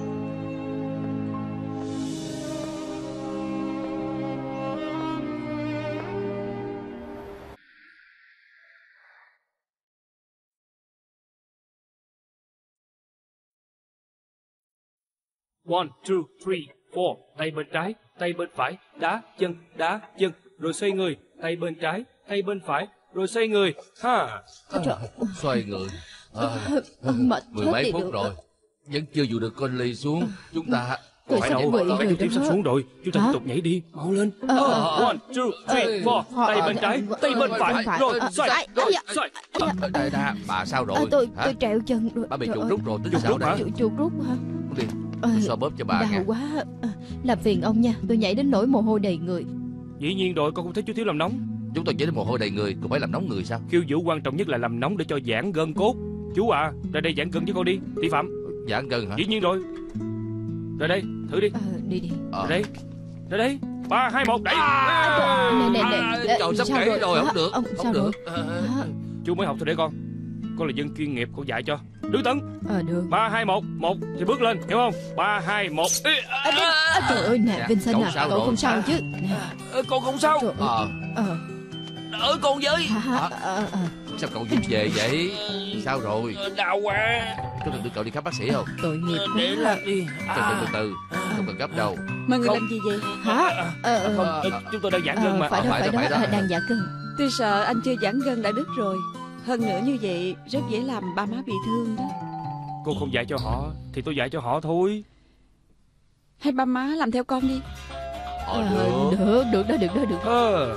One, two, three, four. Tay bên trái, tay bên phải, đá chân, rồi xoay người, tay bên trái, tay bên phải, rồi xoay người. Ha. Xoay người. Mệt mười mấy phút rồi, vẫn chưa dụ được con ly xuống. Chúng ta không phải đâu, mấy tiểu tiếp sắp xuống rồi. Chúng ta tiếp tục nhảy đi, mau lên. One, two, three, four. Tay bên trái, tay bên phải, rồi xoay, rồi xoay. Đây nè, bà sao rồi? Tôi trẹo chân rồi. Bà bị chuột rút rồi, tính sao đây? Chuột rút hả? Đi, xoa bóp cho bà đau nha. quá. Làm phiền ông nha, tôi nhảy đến nỗi mồ hôi đầy người. Dĩ nhiên rồi, con không thấy chú Thiếu làm nóng. Chúng tôi nhảy đến mồ hôi đầy người, còn phải làm nóng người sao? Khiêu vũ quan trọng nhất là làm nóng để cho giãn gân cốt. Chú à, ra đây giãn gân với con đi, Thị Phạm. Giãn gân hả? Dĩ nhiên rồi. Ra đây, thử đi. Đi. Ra đây. 3, 2, 1, đẩy. Nè. Trời sắp gãy rồi, không được. Sao được? Chú mới học thôi để con là dân chuyên nghiệp, con dạy cho. Đứng tấn. Được. 3, 2, 1, 1 thì bước lên, hiểu không? 3, 2, 1. Trời ơi nè, Vincent à, cậu không sao chứ? Con không sao. Đỡ con với. Sao cậu giúp về vậy? Sao rồi? Đau quá. Có cần đưa cậu đi khám bác sĩ không? Tội nghiệp Để làm đi. Từ từ, không cần gấp đâu. Mà người làm gì vậy? Hả? Không, chúng tôi đang giãn gân mà. Phải đó, đang giãn gân. Tôi sợ anh chưa giãn gân đã đứt rồi. Hơn nữa như vậy rất dễ làm ba má bị thương đó. Cô không dạy cho họ thì tôi dạy cho họ thôi. Hay ba má làm theo con đi. Được đó.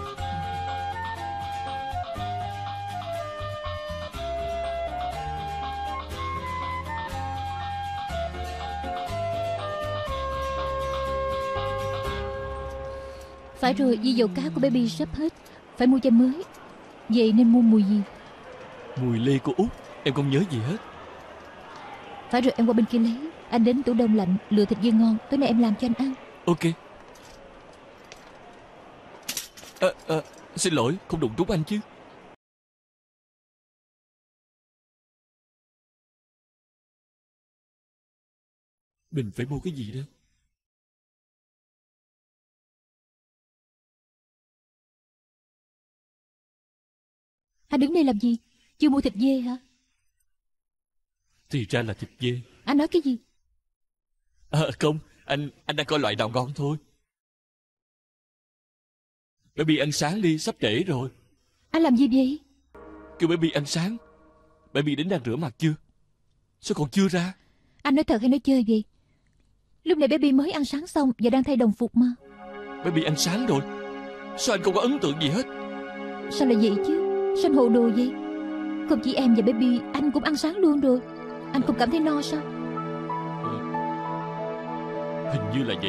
Phải rồi, vì dầu cá của baby sắp hết, phải mua chai mới. Vậy nên mua mùi gì? Mùi lê của Út. Em không nhớ gì hết. Phải rồi, em qua bên kia lấy. Anh đến tủ đông lạnh lựa thịt dê ngon, tối nay em làm cho anh ăn. Ok. Xin lỗi, không đụng trúng anh chứ. Mình phải mua cái gì đó? Anh đứng đây làm gì? Chưa mua thịt dê hả? Thì ra là thịt dê. Anh nói cái gì? Không, anh đang coi loại nào ngon thôi. Baby ăn sáng đi, sắp trễ rồi. Anh làm gì vậy? Kêu baby ăn sáng. Baby đến đang rửa mặt chưa? Sao còn chưa ra? Anh nói thật hay nói chơi vậy? Lúc này baby mới ăn sáng xong và đang thay đồng phục mà. Baby ăn sáng rồi. Sao anh không có ấn tượng gì hết? Sao lại vậy chứ? Sao anh hồ đồ vậy? Không chỉ em và baby, anh cũng ăn sáng luôn rồi. Anh không cảm thấy no sao? Hình như là vậy.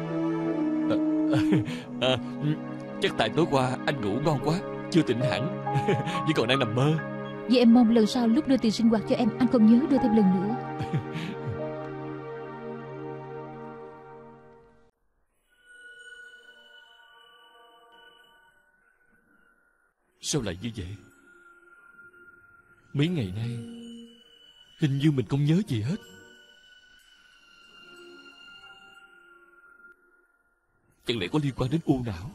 Chắc tại tối qua anh ngủ ngon quá, chưa tỉnh hẳn. Chỉ còn đang nằm mơ. Vậy em mong lần sau lúc đưa tiền sinh hoạt cho em, anh không nhớ đưa thêm lần nữa. Sao lại như vậy? Mấy ngày nay hình như mình không nhớ gì hết. Chẳng lẽ có liên quan đến u não?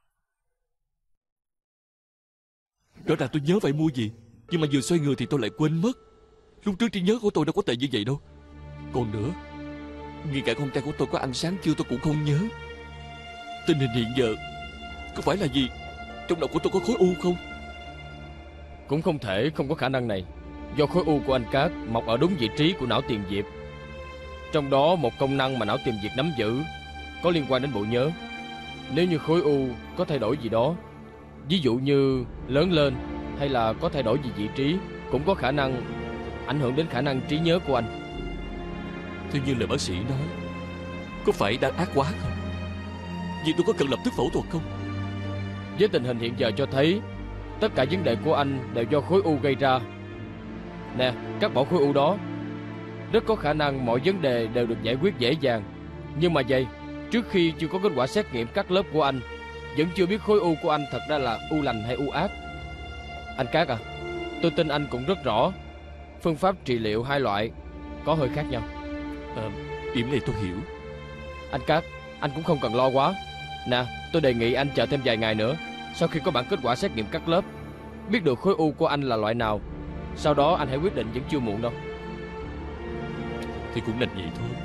Rõ ràng tôi nhớ phải mua gì, nhưng mà vừa xoay người thì tôi lại quên mất. Lúc trước trí nhớ của tôi đâu có tệ như vậy đâu. Còn nữa, ngay cả con trai của tôi có ăn sáng chưa tôi cũng không nhớ. Tình hình hiện giờ có phải là gì trong đầu của tôi có khối u không? Cũng không thể không có khả năng này. Do khối u của anh Cát mọc ở đúng vị trí của não tiền việt. Trong đó một công năng mà não tiền việt nắm giữ có liên quan đến bộ nhớ. Nếu như khối u có thay đổi gì đó, ví dụ như lớn lên hay là có thay đổi gì vị trí, cũng có khả năng ảnh hưởng đến khả năng trí nhớ của anh. Theo như lời bác sĩ nói, có phải đang ác quá không? Vậy tôi có cần lập tức phẫu thuật không? Với tình hình hiện giờ cho thấy tất cả vấn đề của anh đều do khối u gây ra. Nè, cắt bỏ khối u đó, rất có khả năng mọi vấn đề đều được giải quyết dễ dàng. Nhưng mà vậy, trước khi chưa có kết quả xét nghiệm cắt lớp của anh, vẫn chưa biết khối u của anh thật ra là u lành hay u ác. Anh Cát à, tôi tin anh cũng rất rõ phương pháp trị liệu hai loại có hơi khác nhau. Điểm này tôi hiểu. Anh Cát, anh cũng không cần lo quá. Nè, tôi đề nghị anh chờ thêm vài ngày nữa. Sau khi có bản kết quả xét nghiệm cắt lớp, biết được khối u của anh là loại nào, sau đó anh hãy quyết định, vẫn chưa muộn đâu. Thì cũng đành vậy thôi.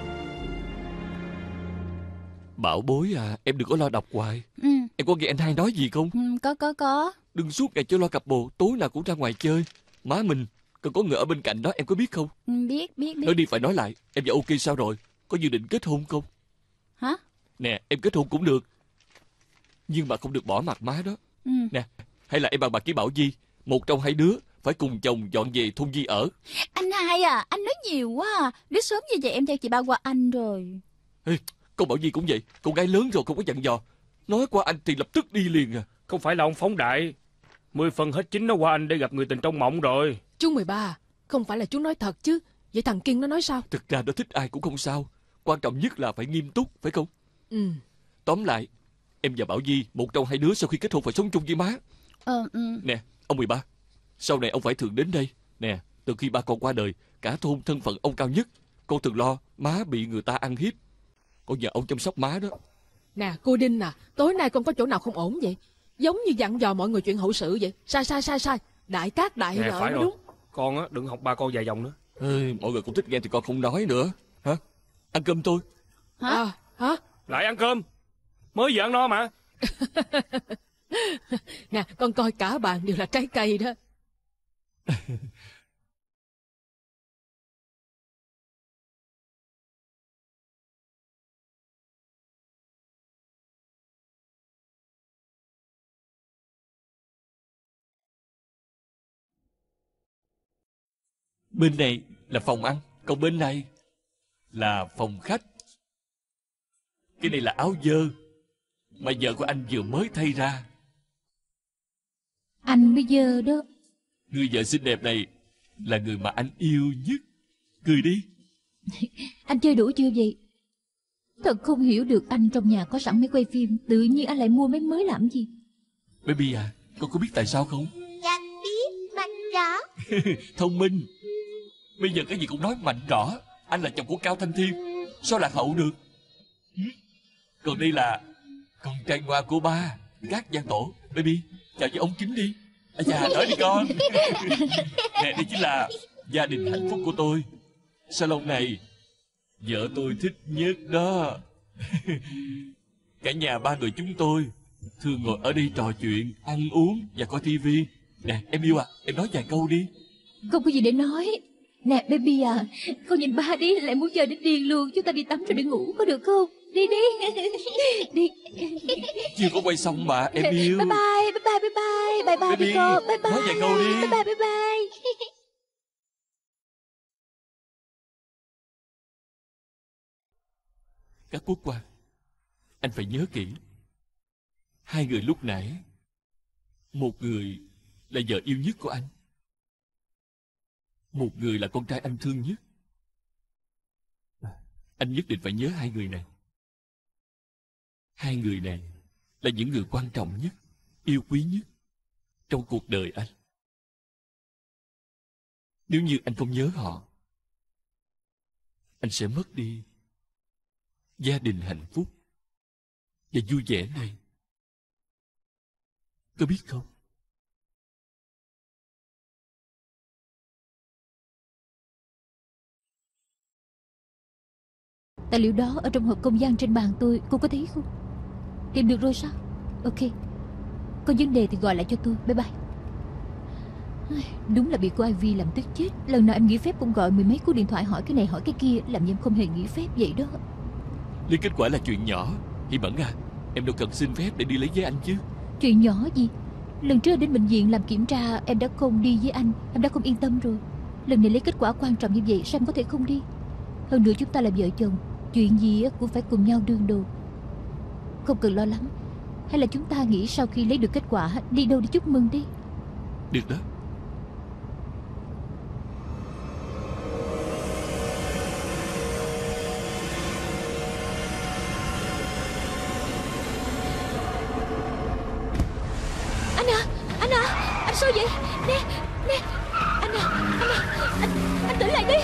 Bảo bối à, em đừng có lo đọc hoài. Em có nghe anh hai nói gì không? Có. Đừng suốt ngày chơi lo cặp bồ, tối nào cũng ra ngoài chơi. Má mình cần có người ở bên cạnh đó, em có biết không? Biết. Nói đi phải nói lại, em và OK sao rồi? Có dự định kết hôn không? Hả? Nè, em kết hôn cũng được, nhưng mà không được bỏ mặt má đó. Nè, hay là em bàn bạc với Bảo Di, một trong hai đứa phải cùng chồng dọn về thôn Di ở. Anh hai à, anh nói nhiều quá à. Đến sớm như vậy em theo chị ba qua anh rồi. Ê, con Bảo Di cũng vậy, con gái lớn rồi không có dặn dò. Nói qua anh thì lập tức đi liền à. Không phải là ông phóng đại, 10 phần hết 9 nó qua anh để gặp người tình trong mộng rồi. Chú 13, không phải là chú nói thật chứ? Vậy thằng Kiên nó nói sao? Thực ra nó thích ai cũng không sao, quan trọng nhất là phải nghiêm túc, phải không? Tóm lại, em và Bảo Di, một trong hai đứa sau khi kết hôn phải sống chung với má. Nè, ông 13, sau này ông phải thường đến đây. Nè, từ khi ba con qua đời, cả thôn thân phận ông cao nhất. Con thường lo má bị người ta ăn hiếp, con nhờ ông chăm sóc má đó. Nè, cô Đinh à, tối nay con có chỗ nào không ổn vậy? Giống như dặn dò mọi người chuyện hậu sự vậy. Sai. Đại cát đại lợi mới đúng. Con á, đừng học ba con dài dòng nữa. Ê, mọi người cũng thích nghe thì con không nói nữa. Hả? Ăn cơm tôi. Hả? Lại ăn cơm? Mới vừa ăn no mà. Nè, con coi cả bàn đều là trái cây đó. Bên này là phòng ăn, còn bên này là phòng khách. Cái này là áo dơ mà vợ của anh vừa mới thay ra. Anh bây giờ đó. Người vợ xinh đẹp này là người mà anh yêu nhất. Cười đi. Anh chơi đủ chưa vậy? Thật không hiểu được, anh trong nhà có sẵn máy quay phim, tự nhiên anh lại mua máy mới làm gì? Baby à, con có biết tại sao không? Dạ biết, mạnh rõ. Thông minh. Bây giờ cái gì cũng nói mạnh rõ. Anh là chồng của Cao Thanh Thiên, sao lạc hậu được? Còn đây là con trai ngoan của ba, Cát Giang Tổ. Baby, chào với ống kính đi. À dạ, nói đi con. Nè, đây chính là gia đình hạnh phúc của tôi. Salon này vợ tôi thích nhất đó. Cả nhà ba người chúng tôi thường ngồi ở đây trò chuyện, ăn uống và coi tivi. Nè em yêu à, em nói vài câu đi. Không có gì để nói. Nè baby à, con nhìn ba đi, lại muốn chơi đến điên luôn. Chúng ta đi tắm rồi đi ngủ có được không? Đi đi. Đi. Chưa có quay xong mà em yêu. Bye bye, bye bye, bye bye. Bye bye đi con, bye bye. Nói vài câu đi. Bye bye, bye bye. Các quốc quan, anh phải nhớ kỹ. Hai người lúc nãy, một người là vợ yêu nhất của anh, một người là con trai anh thương nhất. Anh nhất định phải nhớ hai người này. Hai người này là những người quan trọng nhất, yêu quý nhất trong cuộc đời anh. Nếu như anh không nhớ họ, anh sẽ mất đi gia đình hạnh phúc và vui vẻ này. Có biết không? Tài liệu đó ở trong hộp không gian trên bàn tôi, cô có thấy không? Tìm được rồi sao? Ok, có vấn đề thì gọi lại cho tôi. Bye bye. Đúng là bị cô Ivy làm tức chết. Lần nào em nghỉ phép cũng gọi mười mấy cú điện thoại hỏi cái này hỏi cái kia, làm như em không hề nghỉ phép vậy đó. Lấy kết quả là chuyện nhỏ. Hi Mẫn à, em đâu cần xin phép để đi lấy với anh chứ. Chuyện nhỏ gì? Lần trước đến bệnh viện làm kiểm tra em đã không đi với anh, em đã không yên tâm rồi. Lần này lấy kết quả quan trọng như vậy sao em có thể không đi? Hơn nữa chúng ta là vợ chồng, chuyện gì cũng phải cùng nhau đương đầu. Không cần lo lắng. Hay là chúng ta nghĩ sau khi lấy được kết quả đi đâu để chúc mừng đi? Được đó. Anh à, anh sao vậy? Nè, nè, anh tỉnh lại đi.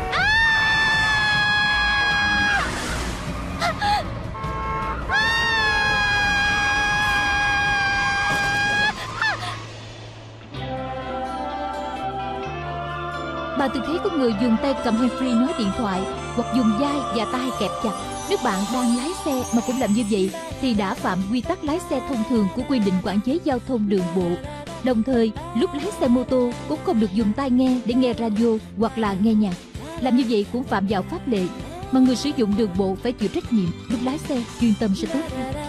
Bà từng thấy có người dùng tay cầm handfree nói điện thoại hoặc dùng vai và tay kẹp chặt. Nếu bạn đang lái xe mà cũng làm như vậy thì đã phạm quy tắc lái xe thông thường của quy định quản chế giao thông đường bộ. Đồng thời, lúc lái xe mô tô cũng không được dùng tai nghe để nghe radio hoặc là nghe nhạc. Làm như vậy cũng phạm vào pháp lệ, mà người sử dụng đường bộ phải chịu trách nhiệm. Lúc lái xe chuyên tâm sẽ tốt hơn.